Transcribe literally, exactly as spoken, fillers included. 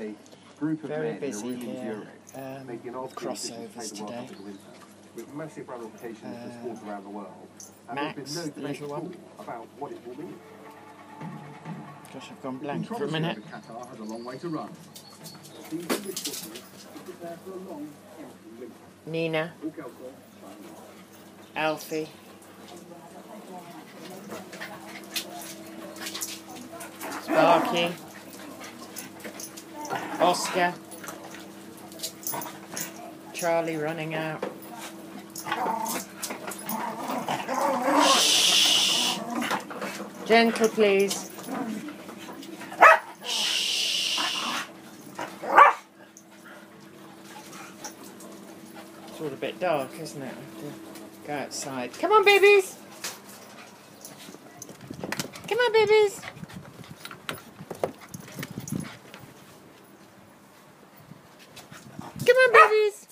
a group of Very men busy in a room in here. Zurich Um, making an ultimate decision to crossovers take the World today. Cup in the winter, with massive ramifications for Uh, sports around the world. And Max, there's been no the debate little at one. all about what it will mean. Gosh, I've gone The blank for a controversy minute. over Qatar has a long way to run. The English football is prepared for a long, empty winter. Nina, All Kelso, Alfie, Sparky, Oscar, Charlie running out. Shh. Gentle, please. It's all a bit dark, isn't it? I have to go outside. Come on, babies! Come on, babies! Come on, babies!